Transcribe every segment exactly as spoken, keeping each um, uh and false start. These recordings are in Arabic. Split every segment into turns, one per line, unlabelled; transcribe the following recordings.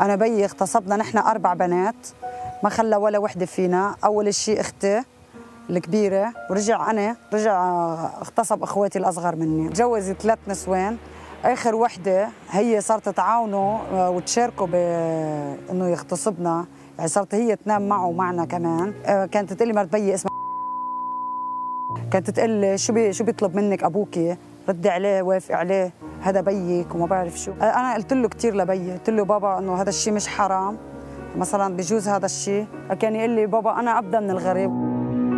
انا بيي اغتصبنا نحن اربع بنات، ما خلى ولا وحده فينا. اول شيء اختي الكبيره، ورجع انا، رجع اغتصب اخواتي الاصغر مني. تجوزت ثلاث نسوان، اخر وحده هي صارت تعاونه وتشاركوا بانه يغتصبنا، يعني صارت هي تنام معه ومعنا كمان. كانت تقول لي مرت بيي اسمها، كانت تقول لي شو بي شو بيطلب منك ابوكي؟ ردي عليه، وافقي عليه، هذا بيك وما بعرف شو. انا قلت له كثير لبيي، قلت له بابا انه هذا الشيء مش حرام، مثلا بجوز هذا الشيء. كان يقول لي بابا انا ابدا من الغريب.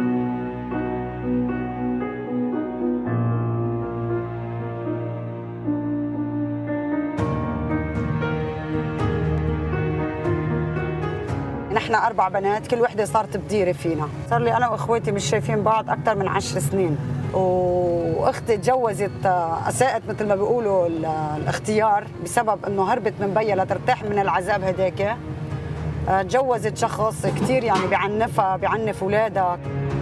نحن اربع بنات، كل وحده صارت بديره فينا. صار لي انا واخواتي مش شايفين بعض اكثر من عشر سنين، واختي تجوزت، اساءت مثل ما بيقولوا الاختيار بسبب انه هربت من بيها لترتاح من العذاب هداك. تجوزت شخص كثير يعني بعنفها، بعنف اولادها.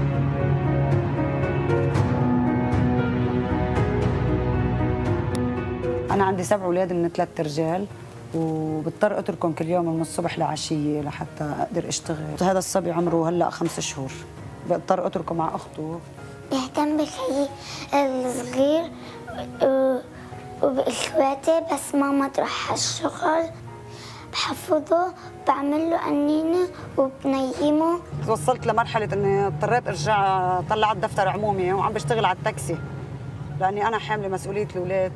انا عندي سبع اولاد من ثلاث رجال، وبضطر اتركهم كل يوم من الصبح لعشيه لحتى اقدر اشتغل. هذا الصبي عمره هلا خمس شهور، بضطر اتركه مع اخته.
بهتم بخيي الصغير وباخواتي، بس ماما تروح على الشغل بحفظه، بعمل له قنينه وبنيمه.
وصلت لمرحله اني اضطريت ارجع طلعت دفتر عمومي وعم بشتغل على التاكسي، لاني انا حامله مسؤوليه الاولاد.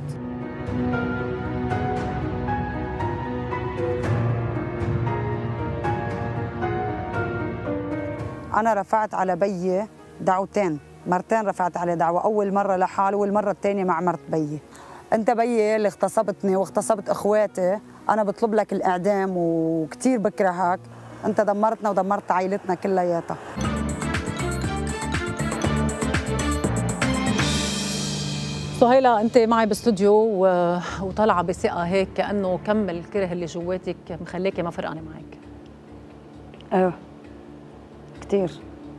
أنا رفعت على بيي دعوتين، مرتين رفعت عليه دعوة، أول مرة لحاله والمرة الثانية مع مرت بيي. أنت بيي اللي اغتصبتني واغتصبت إخواتي، أنا بطلب لك الإعدام وكثير بكرهك، أنت دمرتنا ودمرت عائلتنا كلياتها.
سهيلة، أنت معي باستوديو وطالعة بثقة هيك كأنه كم الكره اللي جواتك مخليكي ما فرقانة معك.
ايوه كثير.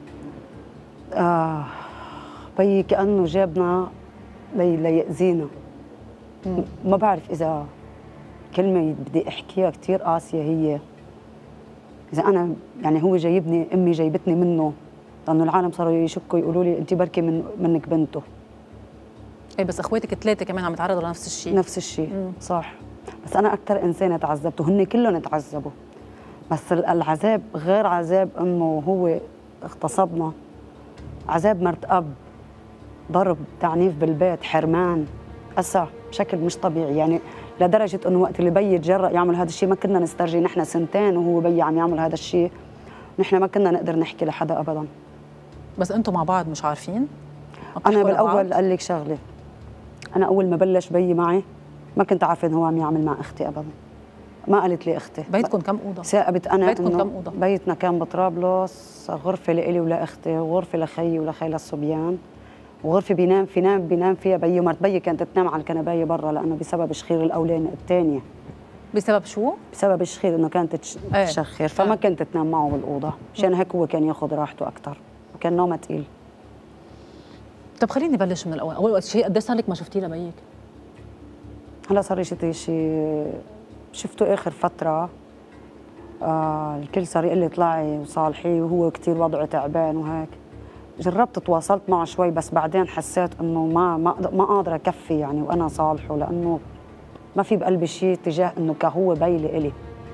آه بيي كأنه جابنا لي ليأذينا. ما بعرف إذا كلمة بدي أحكيها كثير قاسية هي، إذا أنا يعني هو جايبني، أمي جايبتني منه، لأنه العالم صاروا يشكوا يقولوا لي أنت بركي من منك بنته.
ايه بس اخواتك ثلاثة كمان عم يتعرضوا لنفس الشيء.
نفس الشيء صح، بس أنا أكثر إنسانة تعذبت وهن كلهم تعذبوا، بس العذاب غير عذاب انه هو اغتصبنا، عذاب مرت اب، ضرب، تعنيف بالبيت، حرمان، اسى بشكل مش طبيعي، يعني لدرجه انه وقت اللي بيي تجرأ يعمل هذا الشيء ما كنا نسترجي، نحن سنتين وهو بيي عم يعمل هذا الشيء، نحن ما كنا نقدر نحكي لحدا ابدا.
بس انتم مع بعض مش عارفين؟
انا بالاول قال لك شغله، انا اول ما بلش بيي معي ما كنت عارفه انه هو عم يعمل مع اختي ابدا. ما قالت لي اختي.
بيتكم كم اوضه؟
ثاقبت انا
بيتكم كم اوضه؟
بيتنا كان بطرابلس، غرفه لإلي ولاختي، وغرفه لخيي ولخي للصبيان، وغرفه بينام في نام بينام فيها بيي، ومرت بيي كانت تنام على الكنبايه برا لانه بسبب شخير الاولاني الثانيه.
بسبب شو؟
بسبب الشخير، انه كانت تشخر، فما كنت تنام معه بالاوضه، مشان هيك هو كان ياخذ راحته اكثر، وكان نومه ثقيل.
طب خليني بلش من الاول، اول شيء قد ايه صار لك ما شفتيه لبيك؟
هلا صار لي شيء شفته اخر فتره. آه الكل صار يقول لي اطلعي وصالحيه، وهو كثير وضعه تعبان وهيك. جربت تواصلت معه شوي، بس بعدين حسيت انه ما ما ما قادره اكفي يعني وانا صالحه، لانه ما في بقلبي شيء تجاه انه كهو بي لإلي.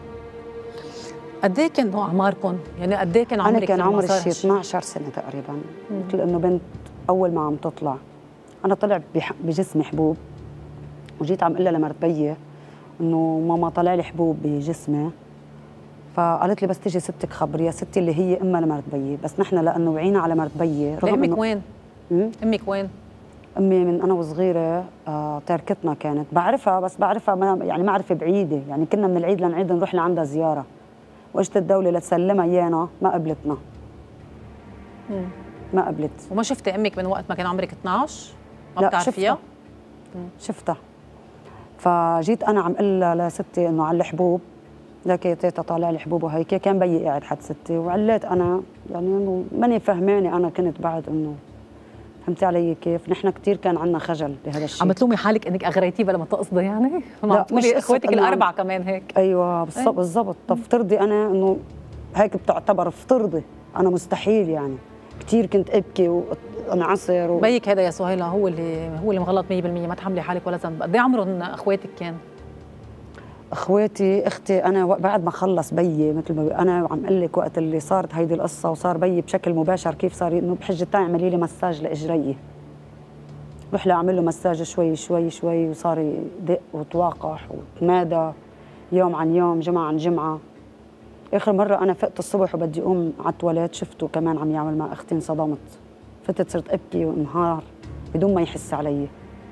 قد ايه كانوا اعماركم؟ يعني قد ايه كان عمرك؟
انا كان عمري شيء اثنعش سنه تقريبا، مثل انه بنت اول ما عم تطلع. انا طلع بجسمي حبوب، وجيت عم قلها لمرت بيي انه ماما طلع لي حبوب بجسمي، فقالت لي بس تيجي ستك خبريها، ستي اللي هي امها لمرت بيي، بس نحن لانه وعينا على مرت بيي.
امك وين؟ امك وين؟
امي من انا وصغيره آه تركتنا، كانت بعرفها بس بعرفها ما يعني معرفه بعيده، يعني كنا من العيد لنعيد نروح لعندها زياره، واجت الدوله لتسلمها ايانا ما قبلتنا.
مم.
ما قبلت.
وما شفتي امك من وقت ما كان عمرك اثنعش؟ ما بتعرفيها؟
شفتها. فجيت انا عم قل لستي انه على الحبوب، لك يا تيتا طالع لي حبوب وهيك، كان بيي قاعد حد ستي، وعليت انا يعني انه ماني فهمانه، انا كنت بعد انه فهمتي علي كيف؟ نحن كثير كان عندنا خجل بهذا الشيء.
عم تلومي حالك انك اغريتيه بلا ما تقصدي يعني؟
لا مش
اخواتك الاربعه كمان هيك.
ايوه بالضبط بالضبط. طب افترضي انا انه هيك بتعتبر، افترضي انا مستحيل يعني. كثير كنت ابكي وانعصر و...
بيك هذا يا سهيلة هو اللي هو اللي مغلط مية بالمية، ما تحملي حالك ولا ذنب. قد ايه عمرهم اخواتك كان؟
اخواتي اختي انا بعد ما خلص بيي، مثل ما انا عم اقول لك وقت اللي صارت هيدي القصه وصار بيي بشكل مباشر، كيف صار انه بحجه تعي اعملي لي مساج لاجري، رح له اعمل له مساج شوي شوي شوي، وصار يدق وتواقح وتمادى يوم عن يوم جمعه عن جمعه. اخر مره انا فقت الصبح وبدي اقوم على التواليت شفته كمان عم يعمل مع اختي، انصدمت، فتت صرت ابكي وانهار بدون ما يحس علي.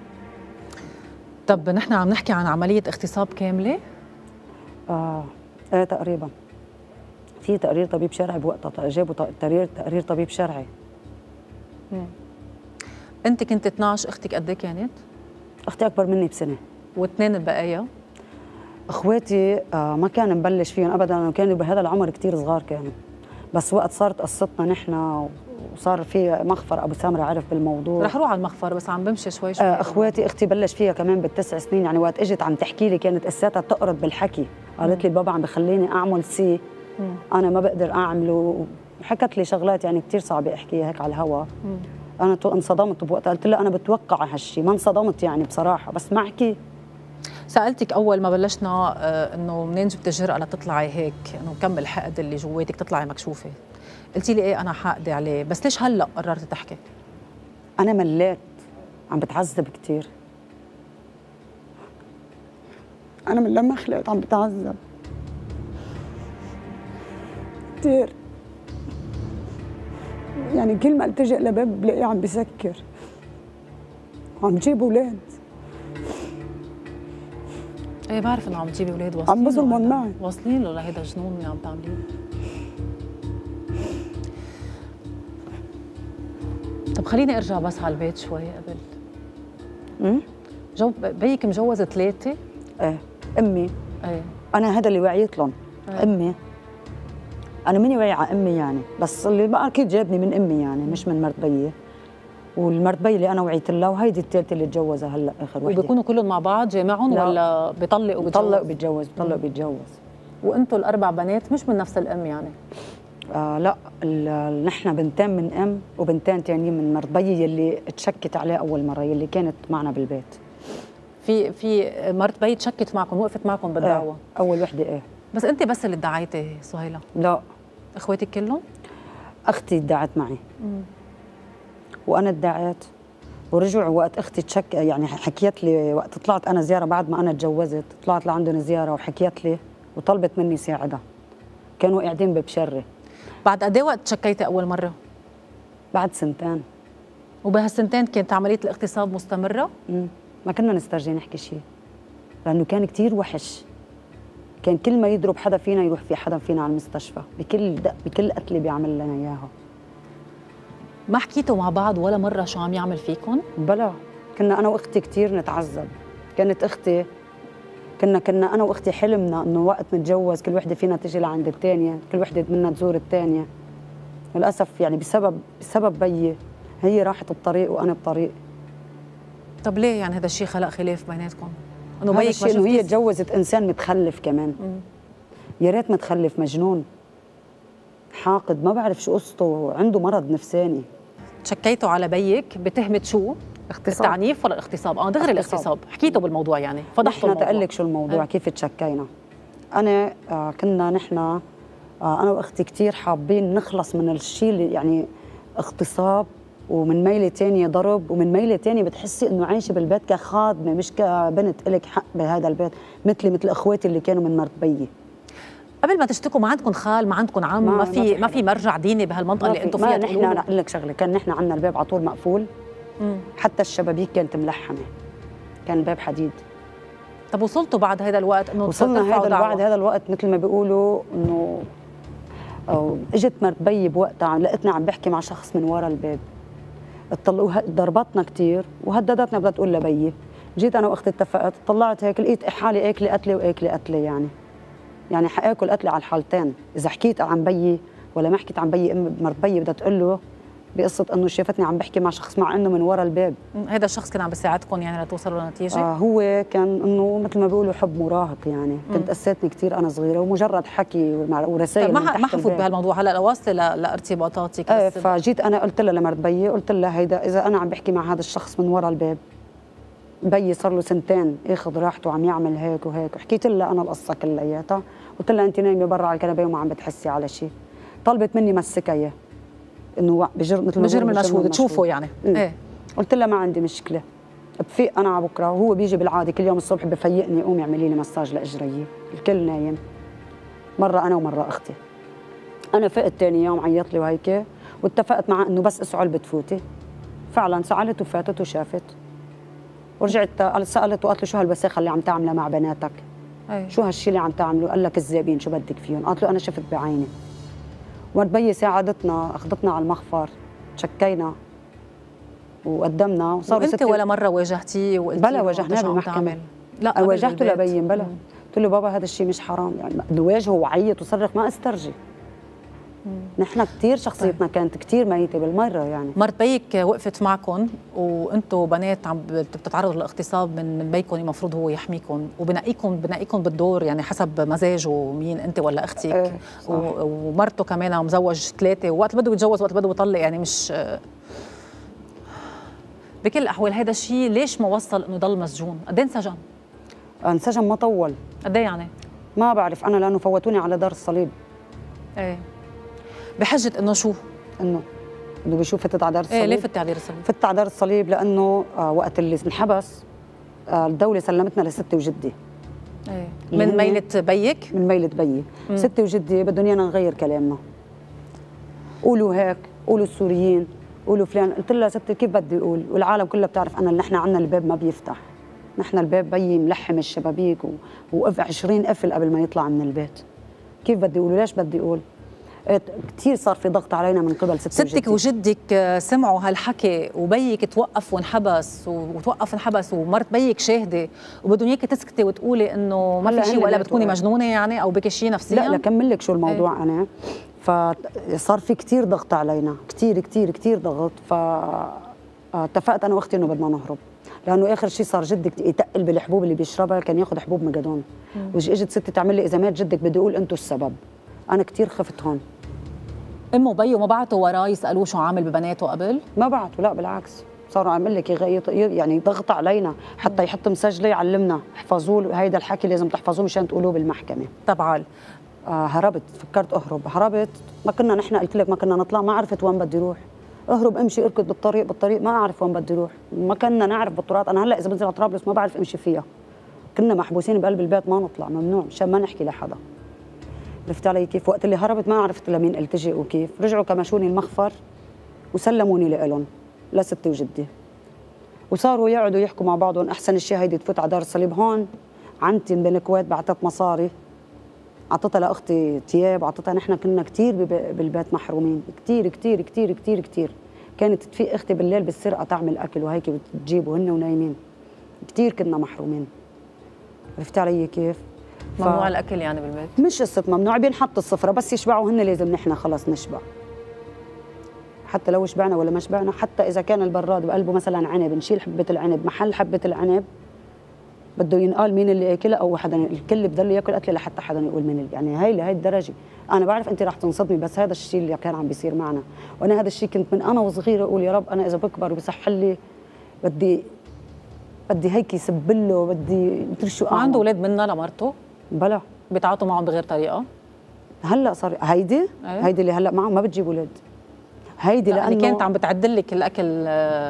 طب نحن عم نحكي عن عمليه اغتصاب كامله؟
اه ايه تقريبا. في تقرير طبيب شرعي بوقتها، جابوا تقرير تقرير طبيب شرعي.
مم. انت كنت اثنعش، اختك قد ايه كانت؟
اختي اكبر مني بسنه.
واثنين البقايا؟
اخواتي آه ما كان مبلش فيهم ابدا، كانوا بهذا العمر كثير صغار كانوا، بس وقت صارت قصتنا نحن وصار في مخفر ابو سامره عرف بالموضوع.
رح روح على المخفر بس عم بمشي شوي شوي.
آه اخواتي اختي بلش فيها كمان بالتسع سنين، يعني وقت اجت عم تحكي لي كانت اساتها تقرض بالحكي، قالت لي بابا عم بخليني اعمل سي مم. انا ما بقدر اعمله، وحكت لي شغلات يعني كثير صعبه احكيها هيك على الهوا. مم. انا انصدمت بوقتها، قلت لها انا بتوقع هالشيء، ما انصدمت يعني بصراحه بس ما احكي.
سألتك أول ما بلشنا آه إنه منين جبت الجرأة لتطلعي هيك، إنه كم الحقد اللي جواتك تطلعي مكشوفة؟ قلتي لي إيه أنا حاقدة عليه، بس ليش هلأ قررتي تحكي؟
أنا مليت، عم بتعذب كثير. أنا من لما خلقت عم بتعذب كثير، يعني كل ما التجئ لباب بلاقيه عم بسكر، عم بجيب أولاد.
ايه بعرف انه عم تجيبي اولاد، واصلين
عم بظلمهم معي،
واصلين له لهيدا الجنون اللي عم تعمليه. طب خليني ارجع بس على البيت شوي قبل. امم جو بيك مجوز ثلاثة؟
ايه امي.
ايه
انا هذا اللي وعيت لهم. ايه. امي انا ماني واعيه على امي يعني، بس اللي بقى اكيد جابني من امي يعني، مش من مرت بيي. والمرت بي اللي انا وعيت لها، وهيدي الثالثه اللي تجوزها هلا اخر وحده.
وبيكونوا كلهم مع بعض جامعهم ولا بيطلق وبيتجوز؟
بيطلق وبيتجوز، بيطلق وبيتجوز.
وانتم الاربع بنات مش من نفس الام يعني؟
آه لا، نحن بنتين من ام وبنتين ثانيين من مرت بيي اللي تشكت عليه اول مره، اللي كانت معنا بالبيت.
في في مرت بيي تشكت معكم، وقفت معكم بالدعوه؟
آه اول وحده ايه.
بس انت بس اللي ادعيتي سهيلة؟
لا،
اخواتك كلهم؟
اختي ادعت معي. مم. وانا ادعيت، ورجعوا وقت اختي تشك يعني حكيت لي وقت طلعت انا زياره بعد ما انا تجوزت، طلعت لعندهم زياره وحكيت لي وطلبت مني ساعدها. كانوا قاعدين ببشره.
بعد قد ايه وقت تشكيتي اول مره؟
بعد سنتين.
وبهالسنتين كانت عمليه الاغتصاب مستمره؟
امم ما كنا نسترجي نحكي شيء، لانه كان كثير وحش. كان كل ما يضرب حدا فينا يروح في حدا فينا على المستشفى، بكل دق بكل قتله بيعمل لنا اياها.
ما حكيتوا مع بعض ولا مرة شو عم يعمل فيكم؟
بلا، كنا أنا وأختي كثير نتعذب. كانت أختي كنا كنا أنا وأختي حلمنا إنه وقت نتجوز كل وحدة فينا تجي لعند الثانية، كل وحدة منا تزور الثانية. للأسف يعني بسبب بسبب بيي هي راحت بطريق وأنا بطريق.
طب ليه يعني هذا الشيء خلق خلاف بيناتكم؟
إنه بيك إنه هي تجوزت إنسان متخلف كمان. مم. يا ريت متخلف، مجنون حاقد، ما بعرف شو قصته، عنده مرض نفساني.
تشكيتوا على بيك بتهمة شو؟
اغتصاب.
التعنيف ولا الاغتصاب؟ اه دغري الاغتصاب، حكيتوا بالموضوع يعني، فضحتوا الموضوع.
نحن تقلك شو الموضوع. أه. كيف تشكينا؟ أنا آه كنا نحن آه أنا وأختي كثير حابين نخلص من الشيء اللي يعني اغتصاب، ومن ميلة ثانية ضرب، ومن ميلة ثانية بتحسي إنه عايشة بالبيت كخادمة مش كبنت إلك حق بهذا البيت، مثلي مثل إخواتي اللي كانوا من مرت بيي.
قبل ما تشتكوا ما عندكم خال، ما عندكم عم، ما, ما في ما في مرجع ديني بهالمنطقه اللي انتم فيها؟
نحن انا اقول لك شغله، كان نحن عندنا الباب على طول مقفول. مم. حتى الشبابيك كانت ملحمه، كان الباب حديد.
طب وصلتوا بعد هذا الوقت انه
وصلنا هذا بعد هذا الوقت مثل ما بيقولوا انه اجت مرت بيي بوقتها لقيتنا عم بحكي مع شخص من ورا الباب، ضربتنا كثير وهددتنا بدها تقول لبيي. جيت انا واختي اتفقت، طلعت هيك لقيت حالي اكلي قتله واكلي قتله، يعني يعني حاكل قتلي على الحالتين، اذا حكيت عن بيي ولا ما حكيت عن بيي. ام مرت بيي بدها تقول له بقصه انه شافتني عم بحكي مع شخص مع انه من ورا الباب.
هذا الشخص كان عم بيساعدكم يعني لتوصلوا لنتيجه؟
آه هو كان انه مثل ما بيقولوا حب مراهق يعني، كنت قسيتني كثير انا صغيره ومجرد حكي ورسائل.
طيب ما ما حفوت بهالموضوع هلا لواصله لارتباطاتك.
ايه فجيت انا قلت لها لمرت بيي، قلت لها هيدا اذا انا عم بحكي مع هذا الشخص من ورا الباب، بيي صار له سنتين اخذ راحته عم يعمل هيك وهيك، وحكيت لها انا القصه كلياتها، قلت لها انت نايمه برا على الكنبه وما عم بتحسي على شيء. طلبت مني مسكها اياه انه بجرم مثل ما
بجرم المشهود تشوفه يعني.
ايه قلت لها ما عندي مشكله، بفيق انا على بكره، وهو بيجي بالعاده كل يوم الصبح بفيقني قومي اعملي لي مساج لاجري، الكل نايم، مره انا ومره اختي. انا فقت ثاني يوم عيط لي وهيك، واتفقت معه انه بس اسعل بتفوتي. فعلا سعلت وفاتت وشافت، ورجعت سالت وقالت له شو هالوساخه اللي عم تعملها مع بناتك؟ أي. شو هالشيء اللي عم تعمله؟ قال لك الزابين شو بدك فيهم؟ قالت له انا شفت بعيني. مرت بيي ساعدتنا، اخذتنا على المخفر، شكينا وقدمنا وصاروا
ست. ولا مره واجهتيه وقلتي
بلا واجهناه بالمحكمه؟ لا واجهته لبين بلا. قلت له بابا هذا الشيء مش حرام يعني، بواجهه وعيط وصرخ ما استرجي. نحن كثير شخصيتنا طيب. كانت كثير ميته بالمره يعني.
مرت بيك وقفت معكم وانتم بنات عم بتتعرضوا للاغتصاب من من بيكم، المفروض هو يحميكم وبنقيكم بنقيكم بالدور يعني حسب مزاجه مين انت ولا اختك. ايه ومرته كمان مزوج ثلاثه، ووقت بده يتجوز وقت بده يطلق يعني مش بكل الاحوال. هذا الشيء ليش ما وصل انه يضل مسجون؟ قد ايه انسجن؟
انسجن ما طول.
قد ايه يعني؟
ما بعرف انا لانه فوتوني على دار الصليب.
ايه بحجه انه شو؟ انه
انه بيشوف فتت على دار الصليب.
ايه ليه فتت على دار الصليب؟
فتت على دار الصليب لانه آه وقت اللي انحبس آه الدوله سلمتنا لستي وجدي.
ايه من ميلة بيك؟
من ميلة بيي. مم. ستي وجدي بدهم ايانا نغير كلامنا. قولوا هيك، قولوا السوريين، قولوا فلان. قلت لها ستي كيف بدي اقول؟ والعالم كلها بتعرف انا اللي نحن عندنا الباب ما بيفتح. نحن الباب بيي ملحم الشبابيك وقف عشرين قفل قبل ما يطلع من البيت. كيف بدي اقول وليش بدي اقول؟ كثير صار في ضغط علينا من قبل ستي
ستك وجدك سمعوا هالحكي وبيك توقف وانحبس وتوقف انحبس ومرت بيك شاهده وبدهم اياك تسكتي وتقولي انه ما في شيء ولا بتكوني مجنونه يعني او بك شيء نفسيا؟
لا لا كمل لك شو الموضوع. ايه؟ انا فصار في كثير ضغط علينا، كثير كثير كثير ضغط. فاتفقت انا واختي انه بدنا نهرب، لانه اخر شيء صار جدك يتقل بالحبوب اللي بيشربها، كان ياخذ حبوب مجدون. واجت ستي تعمل لي اذا مات جدك بدي اقول انتم السبب. انا كثير خفت هون.
امه وبيه ما بعتوا وراه يسالوه شو عامل ببناته قبل؟
ما بعتوا، لا بالعكس صاروا عم لك يعني ضغط علينا حتى يحط مسجله يعلمنا احفظوا له هيدا الحكي لازم تحفظوه مشان تقولوه بالمحكمه.
طبعا
آه هربت، فكرت اهرب، هربت. ما كنا نحن قلت لك ما كنا نطلع، ما عرفت وين بدي اروح. اهرب امشي اركض بالطريق بالطريق ما اعرف وين بدي اروح. ما كنا نعرف بالطرقات. انا هلا اذا بنزل على طرابلس ما بعرف امشي فيها. كنا محبوسين بقلب البيت ما نطلع، ممنوع مشان ما نحكي لحدا. عرفت علي كيف؟ وقت اللي هربت ما عرفت لمين التجئ وكيف، رجعوا كمشوني المخفر وسلموني لإلهم لستي وجدي. وصاروا يقعدوا يحكوا مع بعضهم احسن شيء هيدي تفوت على دار الصليب. هون عمتي من الكويت بعثت مصاري، اعطتها لاختي ثياب، اعطتها. نحن كنا كثير بالبيت محرومين، كثير كثير كثير كثير كثير. كانت تفيق اختي بالليل بالسرقه تعمل اكل وهيك وتجيبوا هن ونايمين. كثير كنا محرومين. عرفت علي كيف؟
ممنوع ف... الاكل يعني بالبيت؟
مش قصه ممنوع، بينحط السفره بس يشبعوا هن لازم نحن خلص نشبع. حتى لو شبعنا ولا ما شبعنا، حتى اذا كان البراد بقلبه مثلا عنب نشيل حبه العنب، محل حبه العنب بده ينقال مين اللي اكلها او حدا، الكل بضل ياكل قتله لحتى حدا يقول مين اللي يعني. هي لهي الدرجه. انا بعرف انت رح تنصدمي بس هذا الشيء اللي كان عم بيصير معنا. وانا هذا الشيء كنت من انا وصغيره اقول يا رب انا اذا بكبر وبصح لي بدي بدي هيك يسب له، بدي مدري شو اعمل.
عنده اولاد منها لمرته؟
بلا
بيتعاطوا معهم بغير طريقه؟
هلا صار هيدي أيه؟ هيدي اللي هلا معهم ما بتجيب اولاد. هيدي لانه
يعني كانت عم بتعدل لك الاكل.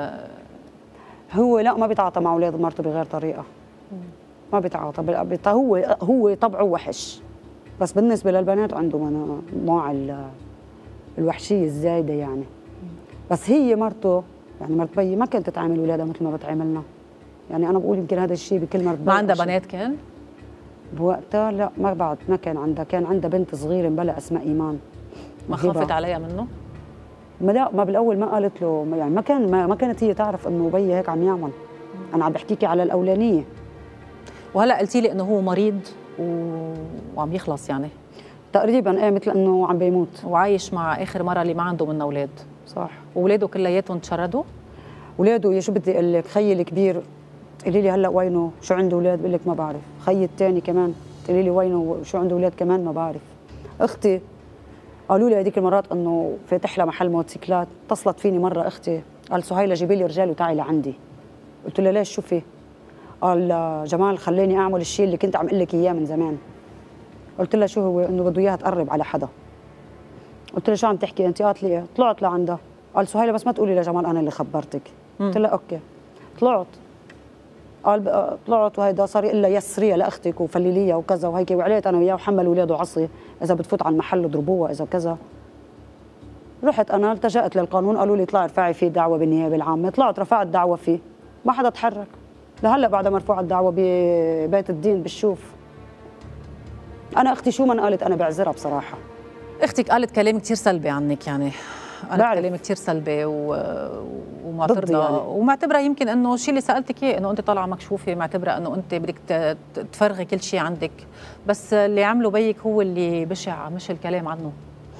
هو لا ما بيتعاطى مع اولاد مرته بغير طريقه. ما بيتعاطى، هو هو طبعه وحش. بس بالنسبه للبنات عنده نوع الوحشيه الزايده يعني. بس هي مرته يعني مرت بيي ما كانت تتعامل اولادها مثل ما بتعاملنا. يعني انا بقول يمكن هذا الشيء بكل مرت.
ما عندها بنات كان؟
بوقتها لا ما بعد ما كان عندها، كان عندها بنت صغيره مبلا اسمها ايمان.
ما خافت عليها منه؟
ما لا ما بالاول ما قالت له يعني ما كان ما, ما كانت هي تعرف انه بيي هيك عم يعمل. انا عم بحكيكي على الاولانيه.
وهلا قلتي لي انه هو مريض و... وعم يخلص يعني
تقريبا ايه مثل انه عم بيموت
وعايش مع اخر مره اللي ما عنده منها اولاد.
صح.
واولاده كلياتهم تشردوا؟
اولاده يا شو بدي اقول لك، خيي الكبير قولي لي هلا وينه، شو عنده اولاد؟ بقول لك ما بعرف. خيي الثاني كمان تقولي لي وينه، شو عنده اولاد؟ كمان ما بعرف. اختي قالوا لي هذيك المرات انه فاتح لها محل موتوسيكلات، اتصلت فيني مره اختي قال سهيله جيبي لي رجال وتعي لعندي. قلت له ليش شو في؟ قال جمال خليني اعمل الشيء اللي كنت عم اقول لك اياه من زمان. قلت لها شو هو؟ انه بده اياها تقرب على حدا. قلت له شو عم تحكي انت؟ قالت لي طلعت لعندها. قال سهيله بس ما تقولي لجمال انا اللي خبرتك. قلت لها اوكي. طلعت قال طلعت وهيدا صار يقول لها يسريها لاختك وفلليها وكذا وهيك، وعليت انا وياه وحمل اولاده عصي اذا بتفوت على المحل اضربوها اذا كذا. رحت انا التجأت للقانون، قالوا لي اطلعي ارفعي فيه دعوه بالنيابه العامه. طلعت رفعت دعوه فيه، ما حدا تحرك لهلا بعد مرفوعه الدعوه ببيت الدين بالشوف. انا اختي شو ما قالت انا بعذرها بصراحه.
اختك قالت كلام كثير سلبي عنك، يعني قالت
بعرف.
كلام كثير سلبي و... ومعترضه
يعني.
ومعتبره يمكن انه الشيء اللي سالتك اياه انه انت طالعه مكشوفه، معتبره انه انت بدك ت- تفرغي كل شيء عندك، بس اللي عمله بيك هو اللي بشع مش الكلام عنه.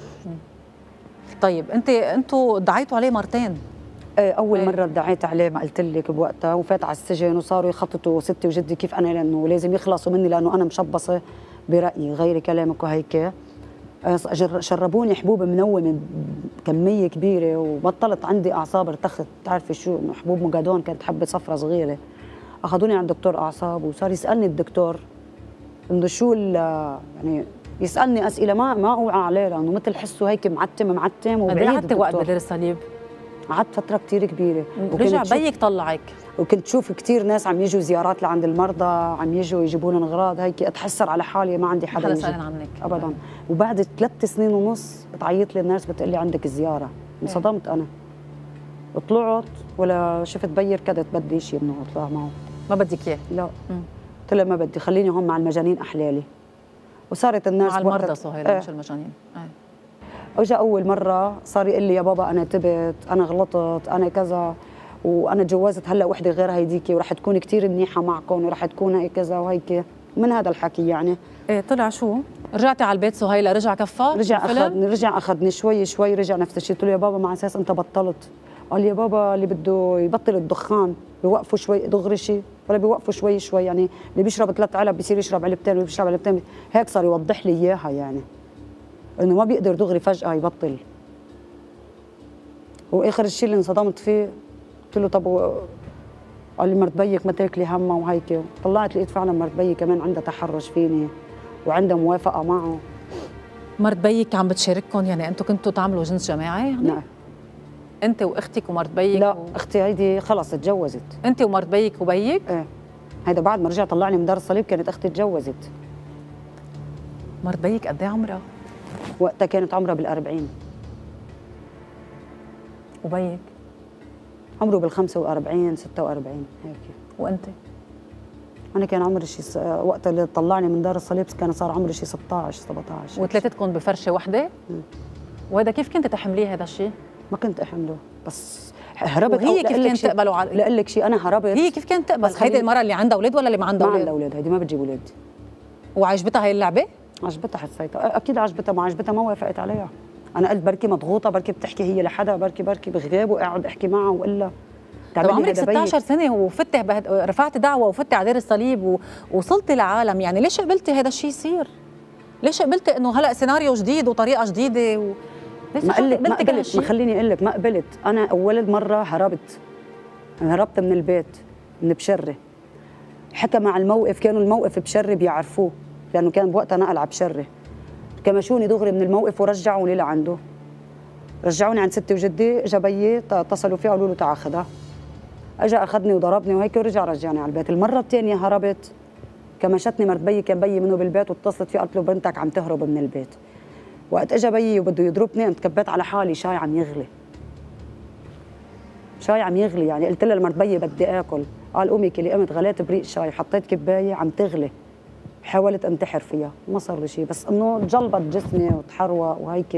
طيب انت انتوا دعيتوا عليه مرتين؟
ايه اول
ايه.
مره ادعيت عليه ما قلت لك بوقتها، وفات على السجن وصاروا يخططوا ستي وجدي كيف انا، لانه لازم يخلصوا مني لانه انا مشبصه برايي غير كلامك وهيك. شربوني حبوب منومه بكميه كبيره وبطلت عندي اعصاب، ارتخت. بتعرفي شو حبوب مجادون، كانت حبه صفرة صغيره. اخذوني عند دكتور اعصاب وصار يسالني الدكتور انه شو يعني يسالني اسئله ما ما اوعى عليه لانه مثل حسه هيك معتم معتم وبعيد.
قعدتي وقت بدير الصليب؟
قعدت فتره كثير كبيره.
رجع بيك طلعك؟
وكنت شوف كثير ناس عم يجوا زيارات لعند المرضى، عم يجوا يجيبوا لنا اغراض هيك، اتحسر على حالي ما عندي حدا
حدا
يجي
سأل عنك
ابدا. وبعد ثلاث سنين ونص بتعيط لي الناس بتقول لي عندك زياره، انصدمت انا. طلعت ولا شفت بي ركضت بدي شيء منه اطلع معه.
ما بدك اياه؟
لا. قلت له ما بدي، خليني هون مع المجانين احلالي. وصارت الناس
مع المرضى سهيلة اه. مش المجانين. اه.
اجى اول مره صار يقول لي يا بابا انا تبت، انا غلطت، انا كذا، وانا تجوزت هلا وحده غير هيديكي ورح تكون كثير منيحه معكم ورح تكون هيك كذا وهيك، من هذا الحكي يعني.
ايه طلع شو؟ رجعتي على البيت سهيلة، رجع كفى؟
رجع اخذني رجع اخذني شوي شوي رجع نفس الشيء. قلت له يا بابا مع اساس انت بطلت. قال يا بابا اللي بده يبطل الدخان بيوقفوا شوي دغري شيء ولا بيوقفوا شوي شوي، يعني اللي بيشرب ثلاث علب بصير يشرب علبتين واللي بيشرب علبتين، هيك صار يوضح لي اياها يعني انه ما بيقدر دغري فجأة يبطل. واخر الشيء اللي انصدمت فيه قلت له طب و... قال لي مرت بيك ما تاكلي همها وهيك. طلعت لقيت فعلا مرت بيي كمان عندها تحرش فيني وعندها موافقه معه.
مرت بيك عم بتشارككم؟ يعني انتم كنتوا تعملوا جنس جماعي يعني؟
نعم.
انت واختك ومرت بيك؟
لا
و...
اختي هيدي خلص اتجوزت.
انت ومرت بيك وبيك؟
ايه هيدا بعد ما رجع طلعني من دار الصليب كانت اختي اتجوزت.
مرت بيك قد ايه عمرها؟
وقتها كانت عمرها بالأربعين.
وبيك؟
عمره بالخمسة وأربعين ستة وأربعين هيك.
وانت؟
أنا كان عمري شيء وقت اللي طلعني من دار الصليب كان صار عمري شيء ستطعش سبعطعش.
وثلاثتكم بفرشة وحدة؟ وهذا كيف كنت تحمليه هذا الشيء؟
ما كنت أحمله بس هربت.
وهي كيف كانت تقبلوا على
لا لك شيء انا هربت.
هي كيف كانت تقبل؟ هيدي المرة اللي عندها اولاد ولا اللي ما عندها
اولاد؟
اولاد؟
ما عندها اولاد، هيدي ما بتجيب اولاد.
وعجبتها هي اللعبة؟
عجبتها حسيتها اكيد عجبتها، ما عجبتها ما وافقت عليها. انا قلت بركي مضغوطه، بركي بتحكي هي لحدا، بركي بركي بغياب وقاعد احكي معها والا.
طب عمرك ستة عشر سنة وفتي بهد... رفعتي دعوة وفتي على دير الصليب ووصلتي لعالم، يعني ليش قبلتي هذا الشيء يصير؟ ليش قبلتي انه هلا سيناريو جديد وطريقة جديدة و... ليش
ما قلت ما قبلت؟ ما خليني اقول لك ما قبلت. انا اول مرة هربت هربت من البيت من بشرة. حكى مع الموقف، كانوا الموقف بشرة بيعرفوه لانه كان بوقتها نقل على بشرة. كمشوني دغري من الموقف ورجعوني لعنده. رجعوني عند ستي وجدي، اجى بيي اتصلوا فيه قالوا له تعال خذها. اجى اخذني وضربني وهيك ورجع رجعني على البيت. المره الثانيه هربت كمشتني مرت بيي، كان بيي منه بالبيت واتصلت فيه قالت له بنتك عم تهرب من البيت. وقت اجى بيي وبده يضربني انت كبيت على حالي شاي عم يغلي. شاي عم يغلي يعني قلت له لمرت بيي بدي اكل، قال قومي كلي. قمت غليت بريق شاي حطيت كبايه عم تغلي، حاولت انتحر فيها ما صار لي شيء، بس انه جلبت جسمي وتحروق وهيك.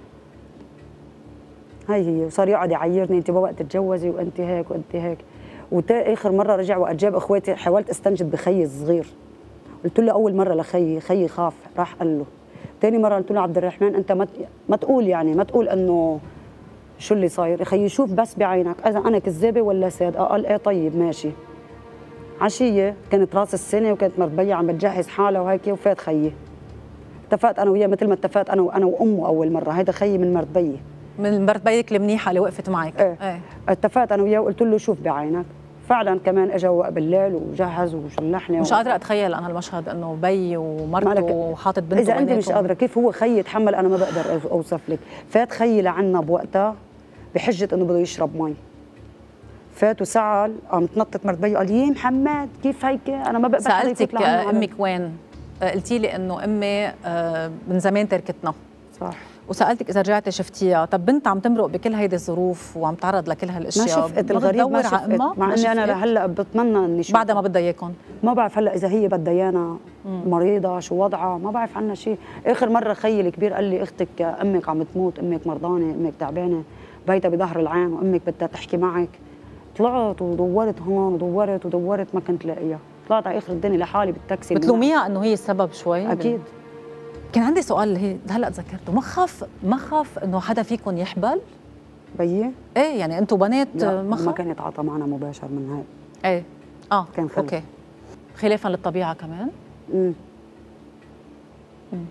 هي هي وصار يقعد يعيرني انت بوقت تتجوزي وانت هيك وانت هيك. وتا اخر مره رجع وقت جاب اخواتي حاولت استنجد بخيي الصغير. قلت له اول مره لخيي، خيي خاف راح قال له. ثاني مره قلت له عبد الرحمن انت ما ما تقول يعني ما تقول انه شو اللي صاير؟ يا خيي شوف بس بعينك اذا انا كذابه ولا صادقه. قال ايه طيب ماشي. عشيه كانت راس السنه وكانت مرتبيه عم بتجهز حالها وهيك، وفات خيي. اتفقت انا وياه مثل ما اتفقت انا وانا وامه اول مره. هيدا خيي من مرتبيه،
من مرتبيك المنيحه اللي وقفت معك.
ايه,
ايه.
اتفقت انا وياه وقلت له شوف بعينك. فعلا كمان اجى بالليل وجهز وشلحني.
مش قادره اتخيل انا المشهد انه بي ومرته وحاطط بنته.
اذا انت مش قادره كيف هو خيي يتحمل؟ انا ما بقدر اوصف لك. فات خيي لعنا بوقتها بحجه انه بده يشرب مي. فات وسأل، قام تنطت مرتبيه قال يي محمد كيف هيك؟ انا ما بقبل.
سالتك امك وين؟ قلتي لي انه امي من زمان تركتنا.
صح.
وسالتك اذا رجعتي شفتيها. طب بنت عم تمرق بكل هيدي الظروف وعم تعرض لكل هالاشياء،
ما شفت الغريب ما شفت، مع اني انا لهلا بتمنى اني شفت.
بعدها ما بدها اياكم.
ما بعرف هلا اذا هي بدها ايانا مريضه شو وضعها، ما بعرف عنها شيء. اخر مره خيي الكبير قال لي اختك امك عم تموت، امك مرضانه، امك تعبانه، بيتها بظهر العين وامك بدها تحكي معك. طلعت ودورت هون ودورت ودورت ما كنت لاقيها. طلعت على اخر الدنيا لحالي بالتاكسي.
بتلوميها انه هي السبب شوي؟
اكيد.
كان عندي سؤال اللي هي هلا تذكرته، ما خاف ما خاف انه حدا فيكم يحبل؟
بيي؟
ايه يعني انتم بنات ما خاف؟
ما كان يتعاطى معنا مباشر من هاي.
ايه اه
كان خلف.
اوكي. خلافا للطبيعه كمان؟
امم
امم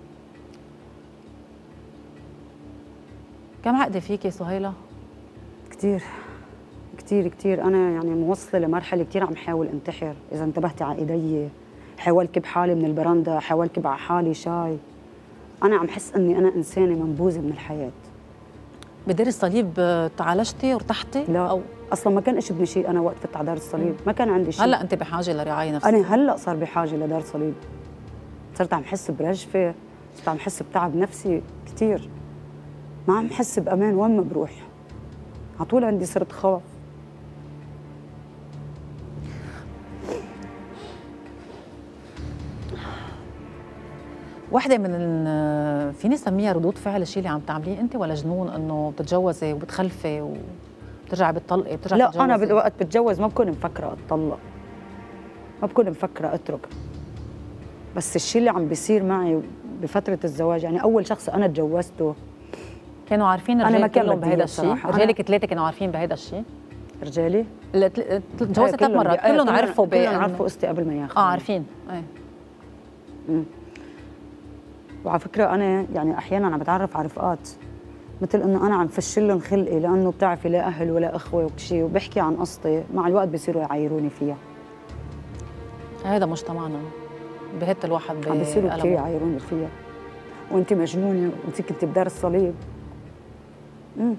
كم عقده فيكي سهيله؟
كثير كثير كثير. انا يعني موصله لمرحله كثير عم حاول انتحر. اذا انتبهتي على ايدي حاولت كب حالي من البرندة، حاولت كب على حالي شاي. أنا عم حس إني أنا إنسانة منبوذة من الحياة.
بدير الصليب تعالجتي وارتحتي؟
لا أو أصلاً ما كان إشي بدي شيء. أنا وقت فتت على دار الصليب ما كان عندي شيء.
هلا أنت بحاجة لرعاية نفسية.
أنا هلا صار بحاجة لدار صليب. صرت عم حس برجفة، صرت عم حس بتعب نفسي كثير. ما عم حس بأمان وين ما بروح. على طول عندي صرت خوف.
وحده من فيني اسميها ردود فعل الشيء اللي عم تعمليه انت، ولا جنون انه بتتجوزي وبتخلفي وبترجعي بتطلقي بترجعي
لا
تتجوزي؟
انا بالوقت بتجوز ما بكون مفكره اتطلق، ما بكون مفكره اترك. بس الشيء اللي عم بيصير معي بفتره الزواج، يعني اول شخص انا تجوزته
كانوا عارفين الرجال كلهم بهيدا الشيء؟ رجالك ثلاثه كانوا عارفين بهيدا الشيء؟
رجالي؟
تجوزت ثلاث مرات كلهم عرفوا
كلهم عرفوا قصتي قبل ما ياخذوا.
اه عارفين. ايه
امم وعلى فكره انا يعني احيانا عم بتعرف على رفقات مثل انه انا عم فشل لهم خلقي، لانه بتعرفي لا اهل ولا اخوه وشيء، وبحكي عن قصتي مع الوقت بصيروا يعايروني فيها.
هذا مجتمعنا بهت الواحد
عم بيصيروا كثير يعايروني فيها، وانت مجنونه وانت كنت بدار الصليب. امم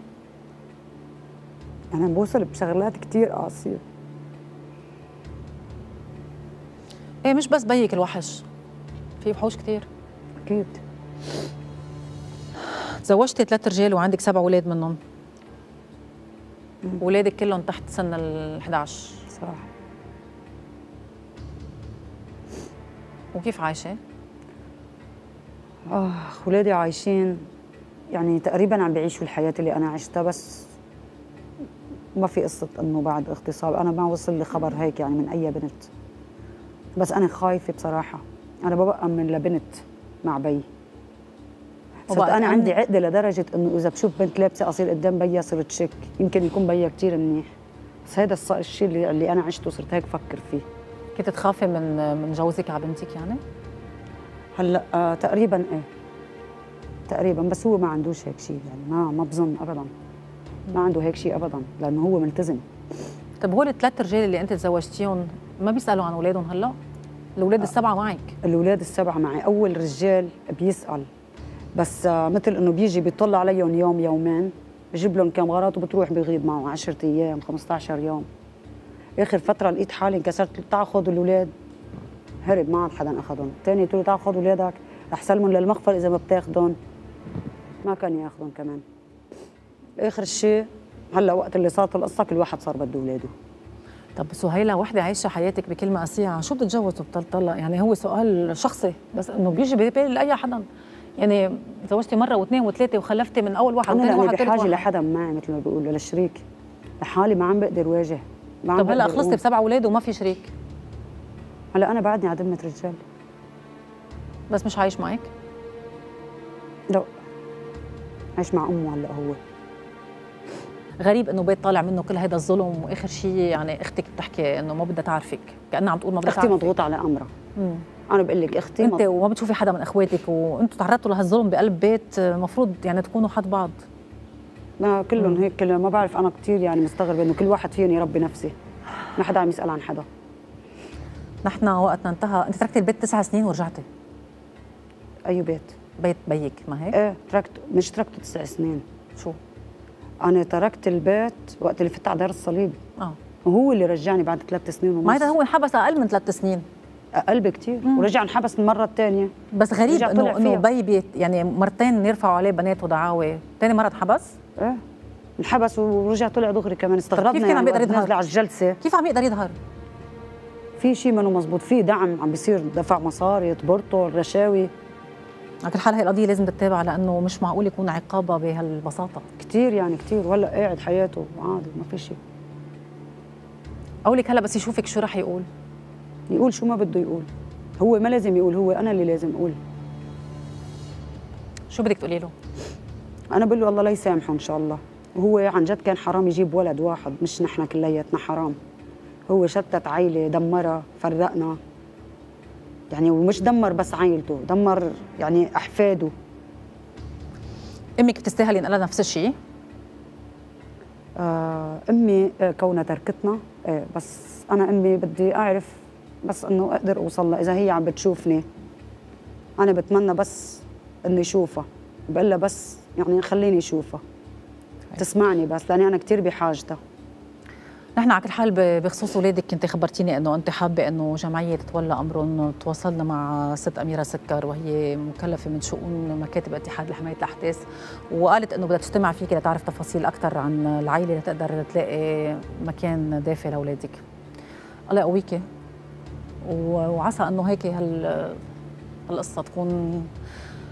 انا بوصل بشغلات كثير قاسيه.
ايه مش بس بيك الوحش، في وحوش كثير.
اكيد.
تزوجتي ثلاث رجال وعندك سبع اولاد منهم. اولادك كلهم تحت سن ال إحدى عشر.
صح.
وكيف عايشه؟
اه اولادي عايشين يعني تقريبا عم بيعيشوا الحياه اللي انا عشتها، بس ما في قصه انه بعد اغتصاب. انا ما وصل لي خبر هيك يعني من اي بنت، بس انا خايفه بصراحه. انا ببقى من لبنت مع بي. صرت انا عندي عقده لدرجه انه اذا بشوف بنت لابسه قصير قدام بيها صرت شك، يمكن يكون بيها كثير منيح، بس هذا الشيء اللي, اللي انا عشته صرت هيك افكر فيه.
كنت تخافي من من جوزك على بنتك يعني؟
هلا آه تقريبا ايه تقريبا، بس هو ما عندوش هيك شيء يعني، ما ما بظن ابدا ما عنده هيك شيء ابدا، لانه هو ملتزم.
طيب هول الثلاث رجال اللي انت تزوجتيهم ما بيسالوا عن اولادهم هلا؟ الاولاد السبعه معك؟ الاولاد
السبعه معي. اول رجال بيسال بس آه مثل انه بيجي بيطلع عليهم يوم يومين، بجيب لهم كم غراض وبتروح بيغيب معه عشرة ايام خمسة عشر يوم. اخر فتره لقيت حالي انكسرت، تعال خذوا الاولاد، هرب ما عاد حدا اخذهم. ثاني قلت له تعال خذ اولادك رح سلمهم للمخفر اذا ما بتاخذهم، ما كان ياخذهم كمان. اخر شيء هلا وقت اللي صارت القصه كل واحد صار بده اولاده.
طب سهيلة، وحده عايشه حياتك بكل مقاسيها، شو بتتجوز وبتطلق؟ يعني هو سؤال شخصي بس انه بيجي ببال لاي حدا. يعني تزوجتي مره واثنين وثلاثه وخلفتي من اول واحد
وثاني واحد. انا بحاجه لحدا معي مثل ما بيقولوا، للشريك. لحالي ما عم بقدر واجه.
طب هلا خلصتي بسبع اولاد وما في شريك؟
هلا انا بعدني على ذمه رجال.
بس مش عايش معك؟
لا، عايش مع امه هلا هو.
غريب انه بيت طالع منه كل هذا الظلم، واخر شيء يعني اختك بتحكي انه ما بدها تعرفك، كانها عم تقول ما بدها
اختي
تعرفك.
مضغوطه على امرها. امم انا بقول لك اختي
انت وما بتشوفي حدا من اخواتك وانتم تعرضتوا لهالظلم بقلب بيت، المفروض يعني تكونوا حد بعض.
ما كلهم هيك، كلهم ما بعرف. انا كثير يعني مستغربه انه كل واحد فيهم يربي نفسه، ما حدا عم يسال عن حدا.
نحن وقتنا انتهى. انت تركتي البيت تسع سنين ورجعتي.
اي بيت؟
بيت بيك ما هيك؟
ايه تركت، مش تركته تسع سنين.
شو؟
انا تركت البيت وقت اللي فت على دار الصليب.
اه
وهو اللي رجعني بعد ثلاث سنين ونص.
ما هذا هو انحبس اقل من ثلاث سنين.
اقل بكثير، ورجع انحبس المره الثانيه.
بس غريب انه انه بي بيت يعني مرتين يرفعوا عليه بنات ودعاوى، ثاني مره انحبس؟
ايه انحبس ورجع طلع دغري كمان. استغربنا
كيف كان عم يقدر يظهر
على الجلسه؟
كيف عم يقدر يظهر؟
في شيء منه مزبوط، في دعم عم بيصير، دفع مصاري، تبرطل، رشاوي.
على كل حال هي القضيه لازم تتابع، لانه مش معقول يكون عقابها بهالبساطه.
كثير يعني كثير، ولا قاعد حياته عادي ما في شيء.
قولك هلا بس يشوفك شو رح يقول؟
يقول شو ما بده يقول، هو ما لازم يقول، هو انا اللي لازم اقول.
شو بدك تقولي له؟
انا بقول له الله لا يسامحه ان شاء الله، وهو عن جد كان حرام يجيب ولد واحد، مش نحن كلياتنا حرام. هو شتت عائله، دمرها، فرقنا يعني، ومش دمر بس عائلته، دمر يعني احفاده.
امك بتستاهل ينقلها نفس الشيء؟
آه امي آه كونها تركتنا، آه بس انا امي بدي اعرف بس انه اقدر اوصل لها. اذا هي عم بتشوفني انا بتمنى بس اني اشوفها، بقول لها بس يعني خليني اشوفها، تسمعني بس، لاني انا كثير بحاجتها.
نحن على كل حال بخصوص اولادك كنت خبرتيني انه انت حابه انه جمعيه تتولى امرهم. تواصلنا مع ست اميره سكر وهي مكلفه من شؤون مكاتب اتحاد لحمايه الاحداث، وقالت انه بدها تجتمع فيك لتعرف تفاصيل اكثر عن العائله لتقدر تلاقي مكان دافئ لاولادك. الله يقويكي، وعسى انه هيك هال القصه تكون